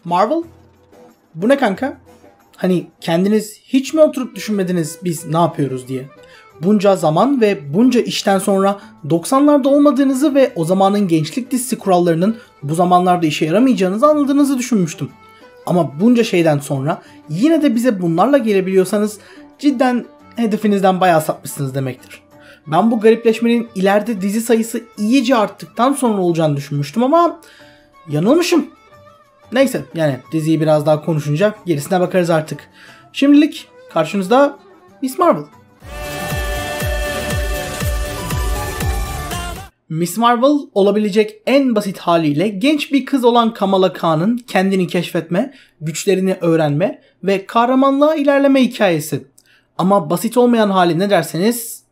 Marvel? Bu ne kanka? Hani kendiniz hiç mi oturup düşünmediniz biz ne yapıyoruz diye? Bunca zaman ve bunca işten sonra 90'larda olmadığınızı ve o zamanın gençlik dizisi kurallarının bu zamanlarda işe yaramayacağınızı anladığınızı düşünmüştüm. Ama bunca şeyden sonra yine de bize bunlarla gelebiliyorsanız cidden hedefinizden bayağı sapmışsınız demektir. Ben bu garipleşmenin ileride dizi sayısı iyice arttıktan sonra olacağını düşünmüştüm ama yanılmışım. Neyse yani diziyi biraz daha konuşunca gerisine bakarız artık. Şimdilik karşınızda Miss Marvel. Miss Marvel olabilecek en basit haliyle genç bir kız olan Kamala Khan'ın kendini keşfetme, güçlerini öğrenme ve kahramanlığa ilerleme hikayesi. Ama basit olmayan hali ne derseniz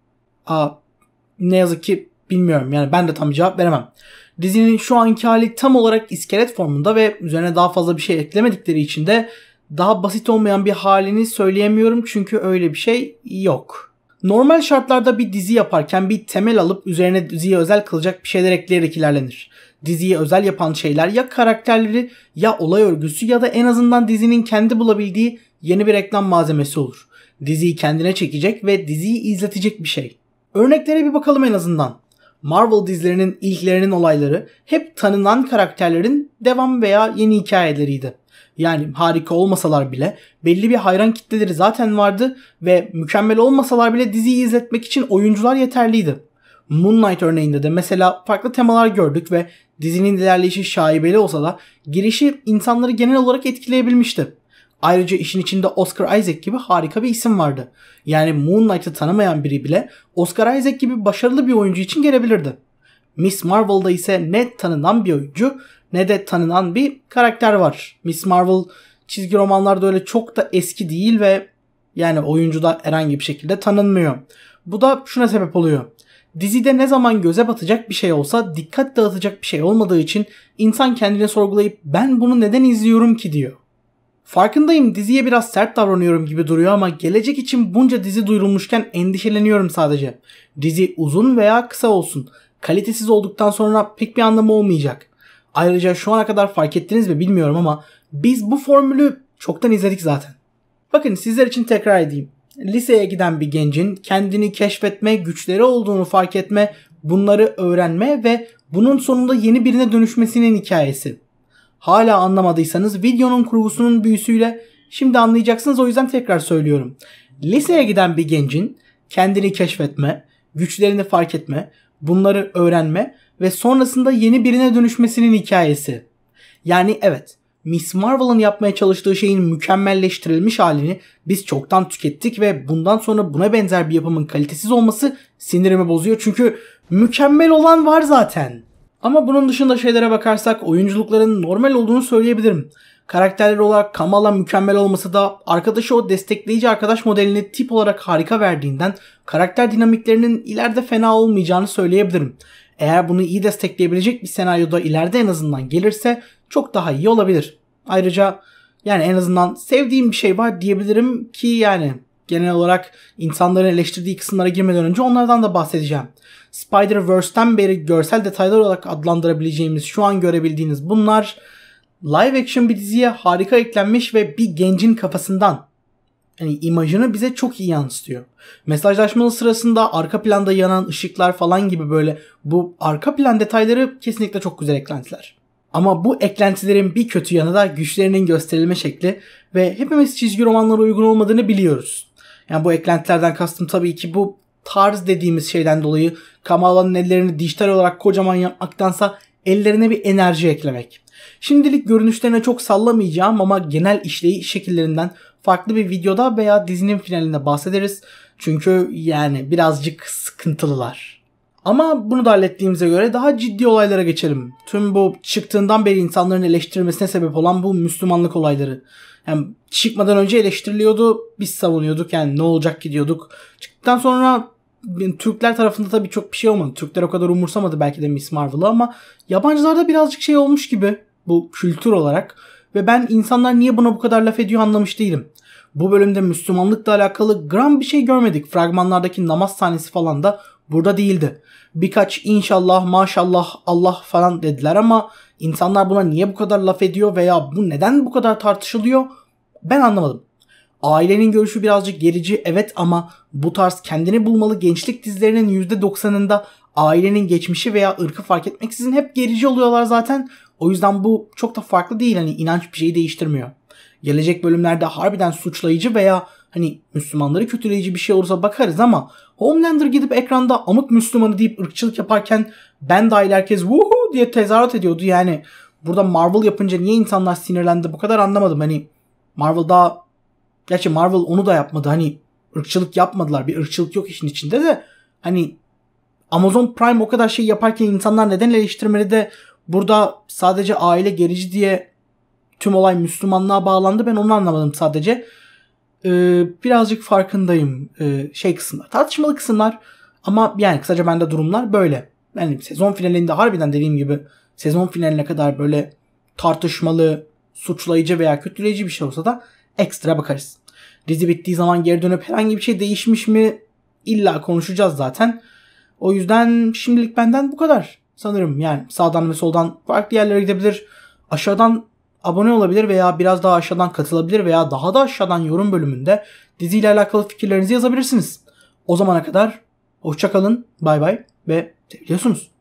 ne yazık ki bilmiyorum, yani ben de tam cevap veremem. Dizinin şu anki hali tam olarak iskelet formunda ve üzerine daha fazla bir şey eklemedikleri için de daha basit olmayan bir halini söyleyemiyorum çünkü öyle bir şey yok. Normal şartlarda bir dizi yaparken bir temel alıp üzerine diziye özel kılacak bir şeyler ekleyerek ilerlenir. Diziyi özel yapan şeyler ya karakterleri ya olay örgüsü ya da en azından dizinin kendi bulabildiği yeni bir reklam malzemesi olur. Diziyi kendine çekecek ve diziyi izletecek bir şey. Örneklere bir bakalım en azından. Marvel dizilerinin ilklerinin olayları hep tanınan karakterlerin devam veya yeni hikayeleriydi. Yani harika olmasalar bile belli bir hayran kitleleri zaten vardı ve mükemmel olmasalar bile diziyi izletmek için oyuncular yeterliydi. Moon Knight örneğinde de mesela farklı temalar gördük ve dizinin ilerleyişi şaibeli olsa da girişi insanları genel olarak etkileyebilmişti. Ayrıca işin içinde Oscar Isaac gibi harika bir isim vardı. Yani Moon Knight'ı tanımayan biri bile Oscar Isaac gibi başarılı bir oyuncu için gelebilirdi. Miss Marvel'da ise ne tanınan bir oyuncu ne de tanınan bir karakter var. Miss Marvel çizgi romanlarda öyle çok da eski değil ve yani oyuncu da herhangi bir şekilde tanınmıyor. Bu da şuna sebep oluyor. Dizide ne zaman göze batacak bir şey olsa dikkat dağıtacak bir şey olmadığı için insan kendini sorgulayıp ben bunu neden izliyorum ki diyor. Farkındayım, diziye biraz sert davranıyorum gibi duruyor ama gelecek için bunca dizi duyurulmuşken endişeleniyorum sadece. Dizi uzun veya kısa olsun, kalitesiz olduktan sonra pek bir anlamı olmayacak. Ayrıca şu ana kadar fark ettiniz mi bilmiyorum ama biz bu formülü çoktan izledik zaten. Bakın sizler için tekrar edeyim. Liseye giden bir gencin kendini keşfetme, güçleri olduğunu fark etme, bunları öğrenme ve bunun sonunda yeni birine dönüşmesinin hikayesi. Hala anlamadıysanız videonun kurgusunun büyüsüyle şimdi anlayacaksınız, o yüzden tekrar söylüyorum. Liseye giden bir gencin kendini keşfetme, güçlerini fark etme, bunları öğrenme ve sonrasında yeni birine dönüşmesinin hikayesi. Yani evet, Miss Marvel'ın yapmaya çalıştığı şeyin mükemmelleştirilmiş halini biz çoktan tükettik ve bundan sonra buna benzer bir yapımın kalitesiz olması sinirimi bozuyor çünkü mükemmel olan var zaten. Ama bunun dışında şeylere bakarsak oyunculukların normal olduğunu söyleyebilirim. Karakterler olarak Kamala mükemmel olması da arkadaşı o destekleyici arkadaş modelini tip olarak harika verdiğinden karakter dinamiklerinin ileride fena olmayacağını söyleyebilirim. Eğer bunu iyi destekleyebilecek bir senaryoda ileride en azından gelirse çok daha iyi olabilir. Ayrıca yani en azından sevdiğim bir şey var diyebilirim ki yani genel olarak insanların eleştirdiği kısımlara girmeden önce onlardan da bahsedeceğim. Spider-Verse'ten beri görsel detaylar olarak adlandırabileceğimiz şu an görebildiğiniz bunlar live action bir diziye harika eklenmiş ve bir gencin kafasından yani imajını bize çok iyi yansıtıyor. Mesajlaşmalı sırasında arka planda yanan ışıklar falan gibi böyle bu arka plan detayları kesinlikle çok güzel eklentiler. Ama bu eklentilerin bir kötü yanı da güçlerinin gösterilme şekli ve hepimiz çizgi romanlara uygun olmadığını biliyoruz. Yani bu eklentilerden kastım tabii ki bu tarz dediğimiz şeyden dolayı Kamala'nın ellerini dijital olarak kocaman yapmaktansa ellerine bir enerji eklemek. Şimdilik görünüşlerine çok sallamayacağım ama genel işleyiş şekillerinden farklı bir videoda veya dizinin finalinde bahsederiz. Çünkü yani birazcık sıkıntılılar. Ama bunu da hallettiğimize göre daha ciddi olaylara geçelim. Tüm bu çıktığından beri insanların eleştirilmesine sebep olan bu Müslümanlık olayları. Yani çıkmadan önce eleştiriliyordu, biz savunuyorduk, yani ne olacak ki diyorduk. Çıktıktan sonra Türkler tarafında tabii çok bir şey olmadı. Türkler o kadar umursamadı belki de Miss Marvel'ı ama yabancılarda birazcık şey olmuş gibi bu kültür olarak. Ve ben insanlar niye buna bu kadar laf ediyor anlamış değilim. Bu bölümde Müslümanlıkla alakalı gram bir şey görmedik. Fragmanlardaki namaz sahnesi falan da burada değildi. Birkaç inşallah, maşallah, Allah falan dediler ama insanlar buna niye bu kadar laf ediyor veya bu neden bu kadar tartışılıyor ben anlamadım. Ailenin görüşü birazcık gerici evet ama bu tarz kendini bulmalı gençlik dizilerinin %90'ında ailenin geçmişi veya ırkı fark etmeksizin hep gerici oluyorlar zaten. O yüzden bu çok da farklı değil, hani inanç bir şeyi değiştirmiyor. Gelecek bölümlerde harbiden suçlayıcı veya hani Müslümanları kötüleyici bir şey olursa bakarız ama Homelander gidip ekranda amık Müslümanı deyip ırkçılık yaparken ben dahil herkes woohoo diye tezahürat ediyordu. Yani burada Marvel yapınca niye insanlar sinirlendi bu kadar anlamadım. Hani Marvel daha, gerçi Marvel onu da yapmadı, hani ırkçılık yapmadılar, bir ırkçılık yok işin içinde de hani Amazon Prime o kadar şey yaparken insanlar neden eleştirmeli de burada sadece aile gerici diye tüm olay Müslümanlığa bağlandı, ben onu anlamadım sadece. Birazcık farkındayım şey kısımlar, tartışmalı kısımlar ama yani kısaca bende durumlar böyle. Yani sezon finalinde harbiden dediğim gibi sezon finaline kadar böyle tartışmalı, suçlayıcı veya kötüleyici bir şey olsa da ekstra bakarız. Dizi bittiği zaman geri dönüp herhangi bir şey değişmiş mi illa konuşacağız zaten. O yüzden şimdilik benden bu kadar sanırım. Yani sağdan ve soldan farklı yerlere gidebilir. Aşağıdan abone olabilir veya biraz daha aşağıdan katılabilir veya daha da aşağıdan yorum bölümünde diziyle alakalı fikirlerinizi yazabilirsiniz. O zamana kadar hoşça kalın, bay bay ve seviliyorsunuz.